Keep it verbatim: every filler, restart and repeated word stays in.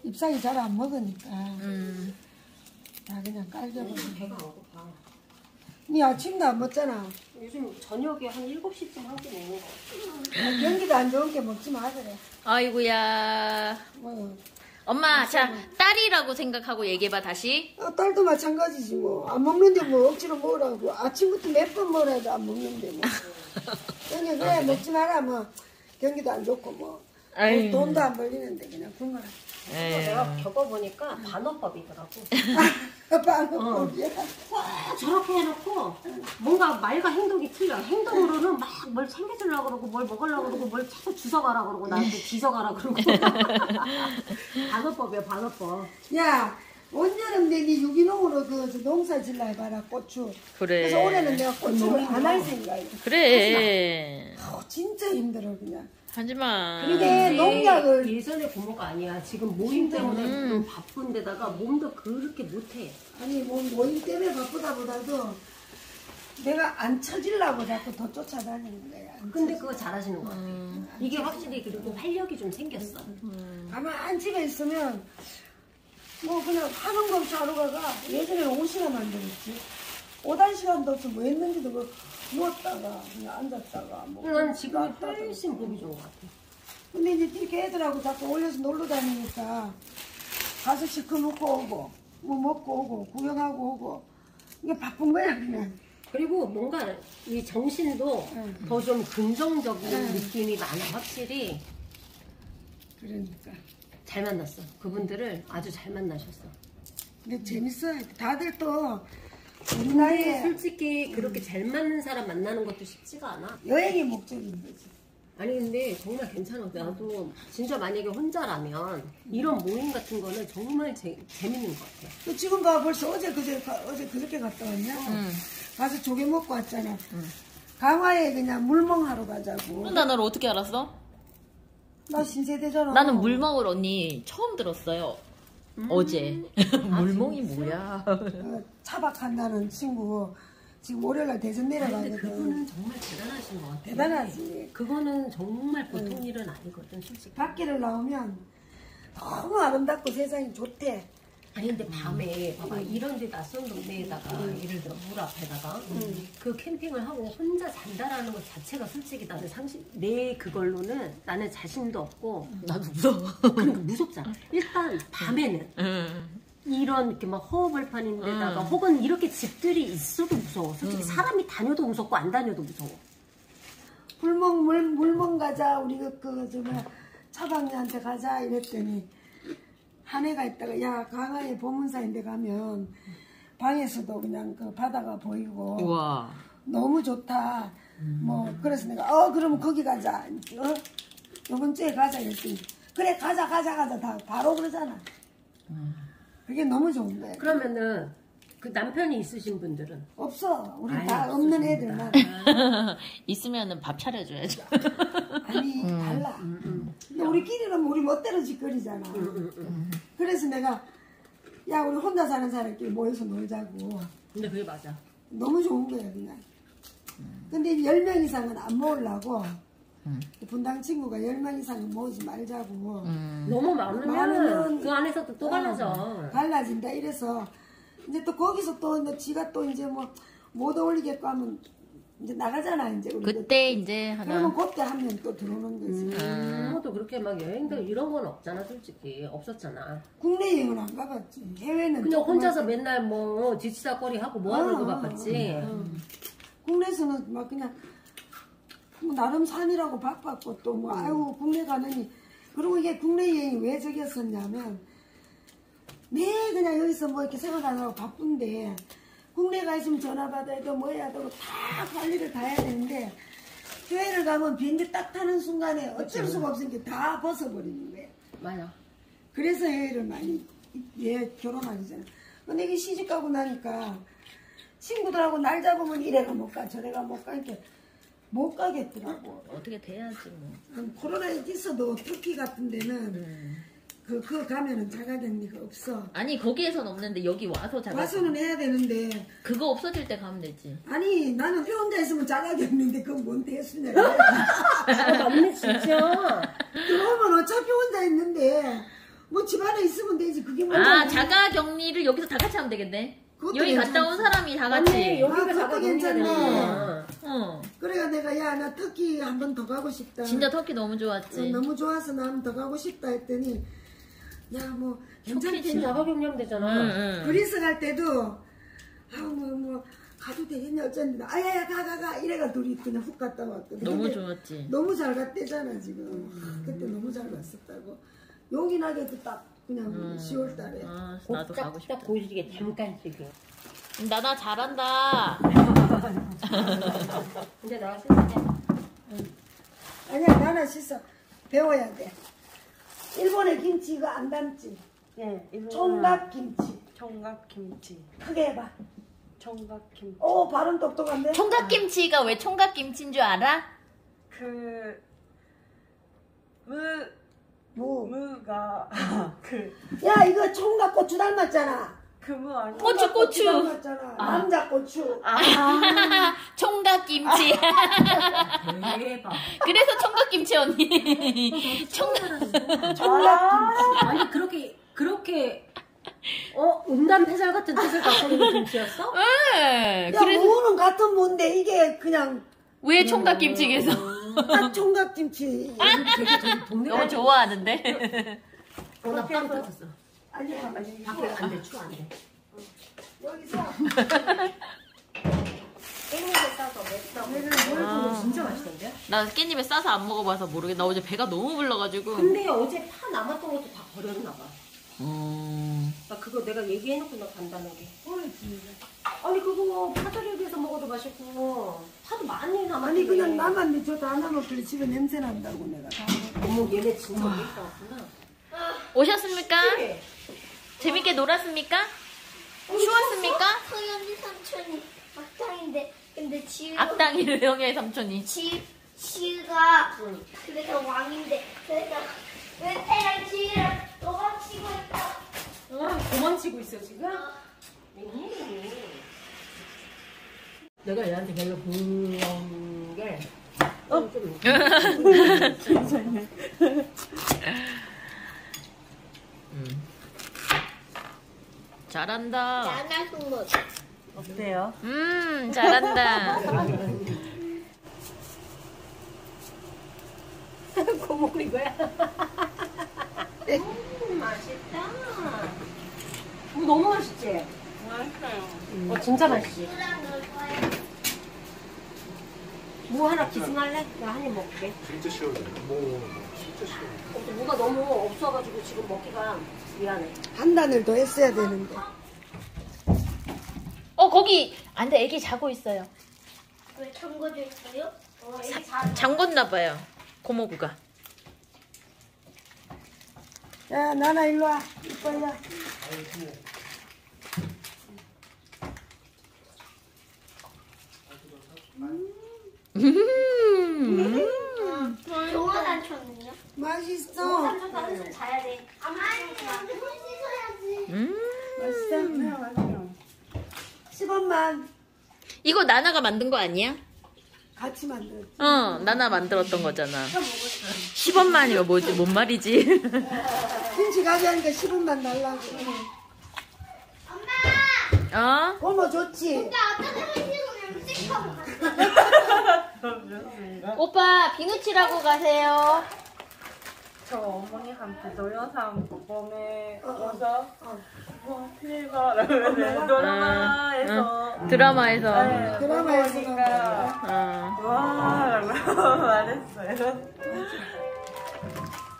잎사귀 잘 안 먹으니까. 음. 다 그냥 깔겨버려. 배가 안 고파. 니 아침도 안 먹잖아. 요즘 저녁에 한 일곱 시쯤 한 끼 먹는 거 같아. 경기도 안 좋은 게 먹지 마 그래. 아이고야. 뭐. 엄마, 자, 딸이라고 생각하고 얘기해봐, 다시. 어, 딸도 마찬가지지 뭐. 안 먹는데 뭐 억지로 먹으라고. 아침부터 몇 번 먹어야 도 안 먹는데 뭐. 그냥 그래 먹지 마라 뭐. 경기도 안 좋고 뭐. 아유. 돈도 안 벌리는데 그냥 굶어라. 내가 겪어보니까 반어법이더라고. 빵업이야. 와, 저렇게 해놓고 뭔가 말과 행동이 틀려. 행동으로는 막 뭘 챙겨주려고 그러고 뭘 먹으려고 그러고 뭘 자꾸 주워가라 그러고 나한테 뒤져가라 그러고. 반어법이야 반어법. 야, 온여름 내니 유기농으로 그 농사 질러 해봐라 고추. 그래. 그래서 올해는 내가 고추를 안 할 생각이야. 그래. 어, 진짜 힘들어 그냥. 하지마. 그게 농약을 예전의 부모가 아니야. 지금 모임 때문에 음. 좀 바쁜데다가 몸도 그렇게 못해. 아니 뭐 모임 때문에 바쁘다 보다도 내가 안 처질라고 자꾸 더 쫓아다니는 거야. 안 근데 처질- 그거 잘하시는 것 같아. 음. 이게 확실히 그리고 활력이 좀 생겼어. 음. 가만 집에 있으면 뭐 그냥 하는 거 없이 하루가 가. 예전에 오후 시간 만들었지. 오단 시간도 없어 뭐 했는지도 뭐 누웠다가 그냥 앉았다가 뭐. 난 지금이 왔다 갔다. 훨씬 보기 좋은 것 같아. 근데 이제 이렇게 애들하고 자꾸 올려서 놀러 다니니까 가서 시커 먹고 오고 뭐 먹고 오고 구경하고 오고 이게 바쁜 거야 그냥. 그리고 뭔가 이 정신도 응. 더 좀 긍정적인 응. 느낌이 많아. 확실히 그러니까. 잘 만났어. 그분들을 아주 잘 만나셨어. 근데 재밌어요. 다들 또 우리 근데 나이에 솔직히 그렇게 잘 맞는 사람 만나는 것도 쉽지가 않아. 여행이 목적인 거지. 아니 근데 정말 괜찮아. 나도 진짜 만약에 혼자라면 이런 모임 같은 거는 정말 재, 재밌는 것 같아. 또 지금 봐 벌써 어제 그제 가- 어제 그저께 갔다 왔냐? 응. 가서 조개 먹고 왔잖아. 강화에 그냥 물멍하러 가자고. 나 너를 어떻게 알았어? 나 신세대잖아. 나는 물멍을 언니 처음 들었어요. 어제. 물멍이 뭐야? 어, 차박한다는 친구 지금 월요일날 대전 근데 내려가거든. 그분은 정말 대단하신 것 같아. 대단하지. 그거는 정말 보통 일은 아니거든, 솔직히. 밖에를 나오면 너무 아름답고 세상이 좋대. 아니 근데 밤에 봐봐 이런 데 낯선 동네에다가 예를 들어 물 앞에다가 그 캠핑을 하고 혼자 잔다라는 것 자체가 솔직히 나는 상식 내 그걸로는 나는 자신도 없고 나도 무서워. 그러니까 무섭잖아. 일단 밤에는 응. 이런 이렇게 막 허허벌판인 데다가 음. 혹은 이렇게 집들이 있어도 무서워. 솔직히 사람이 다녀도 무섭고 안 다녀도 무서워. 물멍 물 물멍 가자 우리 그그저 뭐야 차방녀한테 가자 이랬더니 한 애가 있다가 야 강화에 보문사인데 가면 방에서도 그냥 그 바다가 보이고 우와. 너무 좋다. 뭐 그래서 내가 어 그러면 거기 가자. 어 요번 주에 가자 이랬더니 그래 가자 가자 가자 다 바로 그러잖아. 그게 너무 좋은 거야. 그러면은 그 남편이 있으신 분들은 없어. 우리 아예 다 없는 없으신다. 애들만. 있으면은 밥 차려줘야죠. 아니 달라. 근데 우리끼리는 우리 멋대로 짓거리잖아. 그래서 내가 야 우리 혼자 사는 사람끼리 모여서 놀자고. 근데 그게 맞아. 너무 좋은 거야 그냥. 근데 열 명 이상은 안 모으려고 분당 친구가 열 명 이상은 모으지 말자고. 음. 너무 많으면 많으면 그 안에서도 또 갈라져. 어, 갈라진다 이래서 이제 또 거기서 또 이제 지가 또 이제 뭐 못 어울리겠고 하면 이제 나가잖아 이제 우리. 그때 이제 그러면 하나. 그때 한 명 또 들어오는 거지. 아무도 그렇게 막 여행도 이런 건 없잖아, 솔직히. 없었잖아. 국내 여행은 안 가봤지. 해외는 그냥 조금 혼자서 할 때. 맨날 뭐 지치다거리 하고 뭐 하는 거 아, 바빴지. 국내에서는 막 그냥 뭐 나름 산이라고 바빴고 또 뭐 아유 국내 가느니 그리고 이게 국내 여행이 왜 저기였었냐면 매 그냥 여기서 뭐 이렇게 생활 안 하고 바쁜데 국내 가 있으면 전화 받아야 되고 뭐 해야 되고 다 관리를 다 해야 되는데 해외를 가면 비행기 딱 타는 순간에 어쩔 수가 없으니까 다 벗어버리는 거예요. 맞아. 그래서 해외를 많이 얘 결혼하기 전에 근데 이게 시집 가고 나니까 친구들하고 날 잡으면 이래가 못 가 저래가 못 가니까 못 가겠더라고. 어떻게 돼야지 뭐. 음, 코로나 있어도 터키 같은 데는 음. 그, 그 가면은 자가격리가 없어. 아니 거기에선 없는데 여기 와서 자가. 와서는 해야 되는데 그거 없어질 때 가면 되지. 아니 나는 혼자 있으면 자가격리인데 그건 뭔 대수냐. 아, 맞네, 진짜. 들어오면 어차피 혼자 있는데 뭐 집안에 있으면 되지. 그게 뭐. 아, 자가 격리를 여기서 다 같이 하면 되겠네. 그것도 여기 갔다 온 괜찮지. 사람이 다 맞네, 같이. 여기가 아, 자가 그것도 격리가 괜찮네. 되는구나. 어. 그래가 내가 야 나 터키 한 번 더 가고 싶다. 진짜 터키 너무 어, 좋았지. 너무 좋아서 나 한 번 더 가고 싶다 했더니 야 뭐 괜찮겠냐. 자가 격리하면 되잖아. 응, 응. 그리스 갈 때도 아뭐 뭐 가도 되겠냐 어쩐지 아야야 가 가 가 이래가 둘이 그냥 훅 갔다 왔거든. 너무 근데 좋았지. 너무 잘 갔대잖아 지금. 아, 그때 너무 잘 갔었다고. 용인하게도 딱 그냥 음. 시월 달에. 아, 나도 가고 싶다. 딱 보여주게 잠깐씩이요. 나나 잘한다. 근데 나 신기해. 아니야 나는 씻어 배워야 돼. 일본의 김치 이거 안 담지. 예, 이거 총각 김치. 총각김치. 크게 해봐. 총각김치. 오 발음 똑똑한데. 총각김치가 왜 총각김치인 줄 알아? 그 무, 무. 무가 그 야 이거 총각 고추 닮았잖아. 그무 아니야? 고추, 총각 고추. 닮았잖아. 남자 고추. 총각김치. 대박. 그래서 총각김치 언니. 총각. 총각 아니 그렇게 그렇게 어 음담 패설 같은 뜻을 갖고 있는 김치였어? 네. 야 그래서 무는 같은 무인데 이게 그냥 왜 총각김치겠어? 딱 총각 김치. 되게 되게 동네 너무 좋아하는데. 어나 빵 터졌어. 아니야. 밖에 안돼 추워 안돼. 여기서 깻잎에 싸서 맵다. 내가 뭘 아. 진짜 맛있던데? 나 깻잎에 싸서 안 먹어봐서 모르겠. 나 어제 배가 너무 불러가지고. 근데 어제 파 남았던 것도 다 버렸나 봐. 음. 나 그거 내가 얘기해놓고 나 간단하게. 아니 그거 파절이에서 먹어도 맛있고 파도 많이 남았는데. 아니 그냥 남았는데 저 다 남았길래 집에 냄새 난다고 내가 다 먹어. 어머 얘네 진짜 맛있다 왔구나. 오셨습니까? 재밌게 놀았습니까? 추웠습니까? 서현이 삼촌이 악당인데 근데 지우 악당이 형의 삼촌이. 지 지우가 그래서 왕인데 그래서 은혜랑 지우랑 도망치고 있다. 도망치고 있어 지금? 내가 얘한테 별로 부러운 게 어? 좀 음. 잘한다. 나나 승부. 어때요? 음, 잘한다. 고모리 거야. 음, 맛있다. 음, 너무 맛있지? 맛있어요. 어 진짜 맛있지? 누랑 너 좋아해? 무 하나 기승할래? 나 한 입 먹게. 진짜 시원해. 뭐 진짜 시원해. 근데 무가 너무 없어가지고 지금 먹기가 미안해. 한 단을 더 했어야 되는데. 어, 거기. 안 돼, 애기 자고 있어요. 왜 잠궈져 있어요? 어, 사, 잠궜나봐요. 고모부가. 야 나나 일로 와. 이뻐야. 음. 영화 삼촌은요? 맛있어. 삼촌도 한숨 자야 돼. 아니, 근데 손 씻어야지. 음. 맛있어. 네, 맛있어요. 십 원만 이거 나나가 만든 거 아니야? 같이 만들었지. 어, 나나 만들었던 거잖아. 십 원만이면 뭐지? 뭔 말이지? 김치 가게 하니까 십 원만 달라고. 엄마! 어? 고모 좋지? 나 아까 전에 지금 음식하고 갔어. 좋습니다. 오빠, 비누칠하고 가세요. 저 어머니한테 동영상 봄에 어, 어. 와서 어. 뭐 필요라고 드라마에서 응. 드라마에서. 네, 드라마에서 보니까 어. 와라고 말했어요.